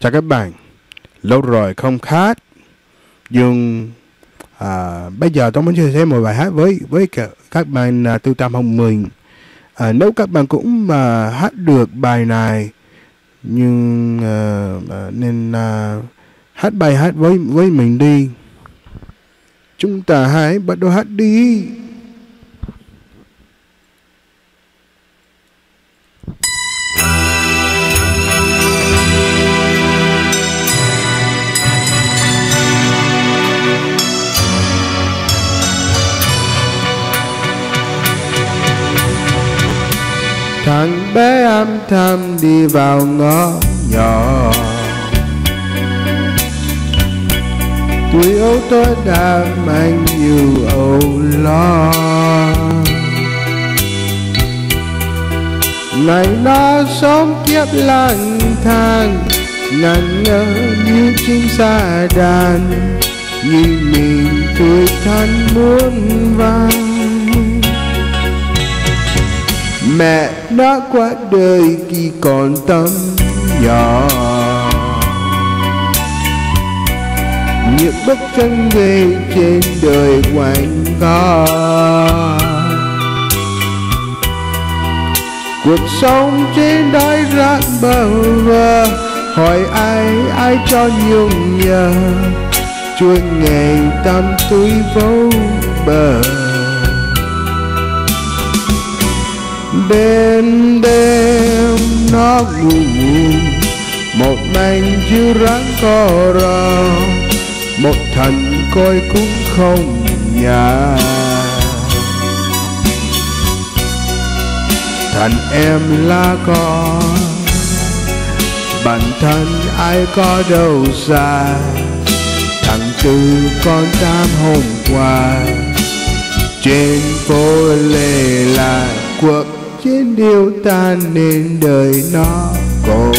Chào các bạn, lâu rồi không hát. Nhưng bây giờ tôi muốn chia sẻ một bài hát với các bạn từ Tam Hồng mình. Nếu các bạn cũng hát được bài này, nhưng nên hát bài hát với mình đi. Chúng ta hãy bắt đầu hát đi. Thằng bé âm thầm đi vào ngõ nhỏ, tuổi ấu tôi đã mang nhiều âu lo. Ngày nó sống kiếp lang thang, ngẩn ngơ như chim sa đàn, như mình tuổi thân muốn vang. Mẹ đã qua đời khi còn tấm nhỏ, những bước chân về trên đời quanh co. Cuộc sống trên đời rác bơ vơ, hỏi ai cho nhung nhớ, chuỗi ngày tâm túi vô bờ. Đêm đêm nó ngủ, một mình chiếu ráng co ro, một thần coi cũng không nhà. Thần em là con, bản thân ai có đâu xa. Thằng Tư con Tam hôm qua, trên phố Lê là cuộc chiến điêu tan nên đời nó cổ.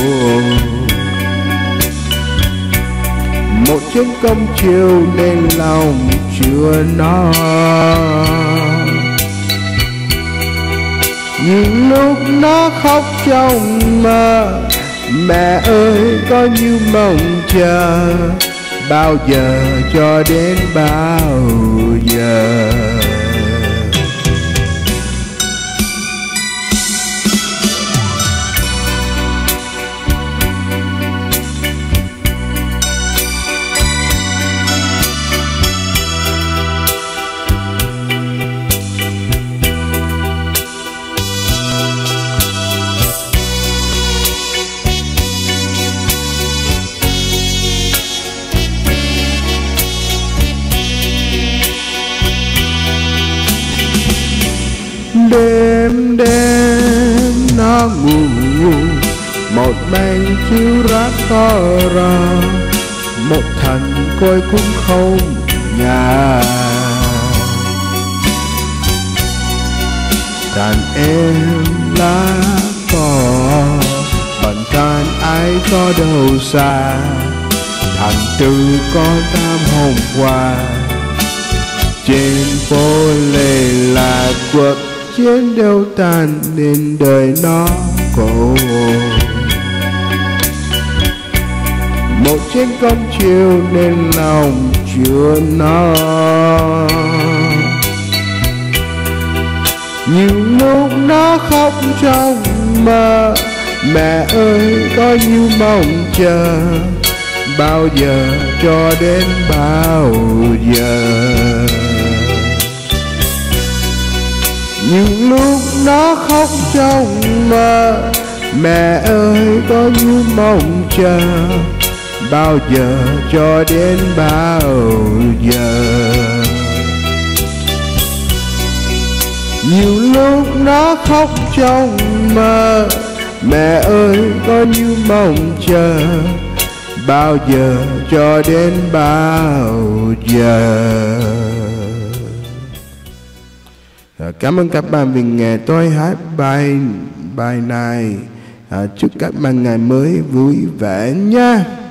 Một chiến công chiều nên lòng chưa no. Những lúc nó khóc trong mơ, mẹ ơi có như mong chờ, bao giờ cho đến bao giờ. Đêm đêm nó ngủ, một mình chiếu rác co ro, một thần coi cũng không nhà. Đàn em lá cỏ, bản thân ai có đâu xa. Thằng Tư con Tam hôm qua, trên phố Lê là cuộc chiến đều tan nên đời nó cổ. Một chiến công chiều nên lòng chưa no. Những lúc nó khóc trong mơ, mẹ ơi có như mong chờ, bao giờ cho đến bao giờ. Những lúc nó khóc trong mơ, mẹ ơi có như mong chờ, bao giờ cho đến bao giờ. Nhiều lúc nó khóc trong mơ, mẹ ơi có như mong chờ, bao giờ cho đến bao giờ. Cảm ơn các bạn vì nghe tôi hát bài này. Chúc các bạn ngày mới vui vẻ nha.